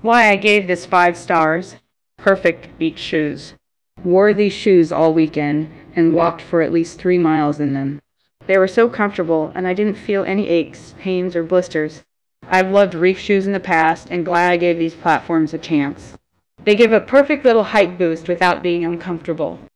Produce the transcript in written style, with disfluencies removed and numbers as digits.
Why I gave this 5 stars. Perfect beach shoes. Wore these shoes all weekend and walked for at least 3 miles in them. They were so comfortable and I didn't feel any aches, pains, or blisters. I've loved Reef shoes in the past and glad I gave these platforms a chance. They give a perfect little height boost without being uncomfortable.